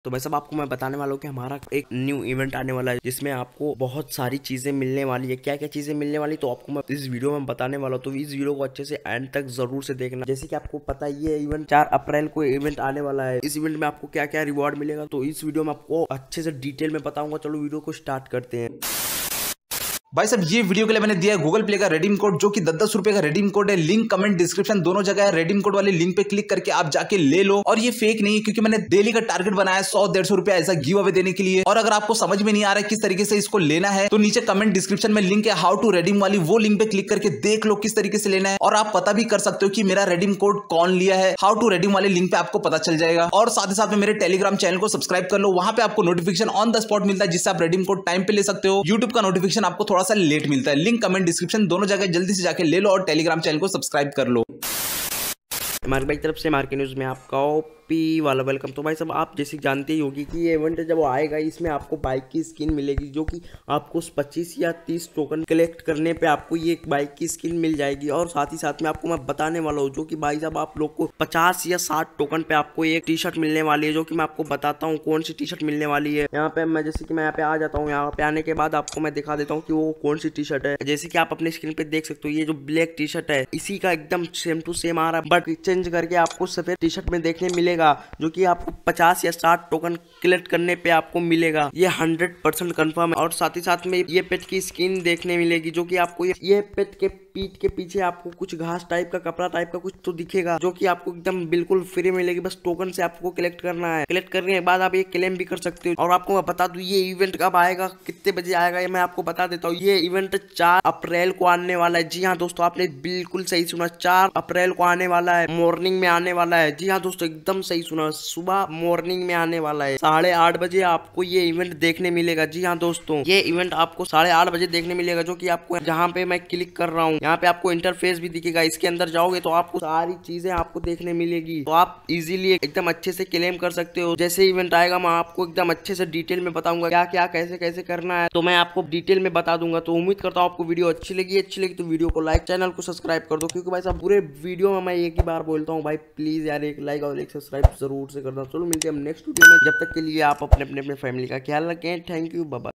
तो भाई साहब आपको मैं बताने वाला हूँ कि हमारा एक न्यू इवेंट आने वाला है जिसमें आपको बहुत सारी चीजें मिलने वाली है। क्या क्या चीजें मिलने वाली तो आपको मैं इस वीडियो में बताने वाला हूँ, तो इस वीडियो को अच्छे से एंड तक जरूर से देखना। जैसे कि आपको पता ही है इवेंट 4 अप्रैल को इवेंट आने वाला है। इस इवेंट में आपको क्या क्या रिवॉर्ड मिलेगा तो इस वीडियो में आपको अच्छे से डिटेल में बताऊंगा। चलो वीडियो को स्टार्ट करते हैं। भाई साहब ये वीडियो के लिए मैंने दिया है गूगल प्ले का रेडीम कोड, जो कि 10-10 रुपए का रेडीम कोड है। लिंक कमेंट डिस्क्रिप्शन दोनों जगह है। रेडीम कोड वाले लिंक पे क्लिक करके आप जाके ले लो। और ये फेक नहीं है, क्योंकि मैंने डेली का टारगेट बनाया है 100-150 रुपया ऐसा गिव अवे देने के लिए। और अगर आपको समझ में नहीं आ रहा है किस तरीके से इसको लेना है तो नीचे कमेंट डिस्क्रिप्शन में लिंक है हाउ टू रेडीम वाली, वो लिंक पे क्लिक करके देख लो किस तरीके से लेना है। और आप पता भी कर सकते हो कि मेरा रेडीम कोड कौन लिया है। हाउ टू रेडीम वाले लिंक पे आपको पता चल जाएगा। और साथ ही साथ में मेरे टेलीग्राम चैनल को सब्सक्राइब कर लो, वहां पे आपको नोटिफिकेशन ऑन द स्पॉट मिलता है, जिससे आप रेडीम कोड टाइम पे ले सकते हो। यूट्यूब का नोटिफिकेशन आपको थोड़ा सा लेट मिलता है। लिंक कमेंट डिस्क्रिप्शन दोनों जगह जल्दी से जाके ले लो और टेलीग्राम चैनल को सब्सक्राइब कर लो। मार्क भाई की तरफ से मार्केट न्यूज़ में आपका ओपी वाला वेलकम। तो भाई सब आप जैसे जानते ही होगी कि ये इवेंट जब आएगा इसमें आपको बाइक की स्किन मिलेगी, जो कि आपको 25 या 30 टोकन कलेक्ट करने पे आपको ये एक बाइक की स्किन मिल जाएगी। और साथ ही साथ में आपको मैं बताने वाला हूँ जो कि भाई साहब आप लोग को 50 या 60 टोकन पे आपको एक टी शर्ट मिलने वाली है, जो कि मैं आपको बताता हूँ कौन सी टी शर्ट मिलने वाली है। यहाँ पे मैं जैसे कि मैं यहाँ पे आ जाता हूँ, यहाँ पे आने के बाद आपको मैं दिखा देता हूँ कि वो कौन सी टी शर्ट है। जैसे कि आप अपने स्क्रीन पे देख सकते हो, ये जो ब्लैक टी शर्ट है इसी का एकदम सेम टू सेम आ रहा है, बट चेंज करके आपको सफेद टी शर्ट में देखने मिलेगा, जो कि आपको 50 या 60 टोकन कलेक्ट करने पे आपको मिलेगा। ये 100% कंफर्म है। और साथ ही साथ में ये पेट की स्किन देखने मिलेगी, जो कि आपको ये पेट के पीठ के पीछे आपको कुछ घास टाइप का, कपड़ा टाइप का कुछ तो दिखेगा, जो कि आपको एकदम बिल्कुल फ्री मिलेगी। बस टोकन से आपको कलेक्ट करना है। कलेक्ट करने के बाद आप ये क्लेम भी कर सकते हो। और आपको मैं बता दूं ये इवेंट कब आएगा, कितने बजे आएगा, ये मैं आपको बता देता हूँ। ये इवेंट 4 अप्रैल को आने वाला है। जी हाँ दोस्तों, आपने बिल्कुल सही सुना, 4 अप्रैल को आने वाला है। मॉर्निंग में आने वाला है। जी हाँ दोस्तों, एकदम सही सुना, सुबह मॉर्निंग में आने वाला है। 8:30 बजे आपको ये इवेंट देखने मिलेगा। जी हाँ दोस्तों, ये इवेंट आपको 8:30 बजे देखने मिलेगा, जो कि आपको जहाँ पे मैं क्लिक कर रहा हूँ यहाँ पे आपको इंटरफेस भी दिखेगा। इसके अंदर जाओगे तो आपको सारी चीजें आपको देखने मिलेगी, तो आप इजीली एकदम अच्छे से क्लेम कर सकते हो। जैसे इवेंट आएगा मैं आपको एकदम अच्छे से डिटेल में बताऊंगा क्या क्या कैसे कैसे करना है, तो मैं आपको डिटेल में बता दूंगा। तो उम्मीद करता हूँ आपको वीडियो अच्छी लगी तो वीडियो को लाइक, चैनल को सब्सक्राइब कर दो, क्योंकि भाई साहब पूरे वीडियो में मैं एक ही बार बोलता हूँ भाई प्लीज यार एक लाइक और एक सब्सक्राइब जरूर से करना। चलो मिलते हैं हम नेक्स्ट वीडियो में, जब तक के लिए आप अपने फैमिली का ख्याल रखें। Thank you, bye bye.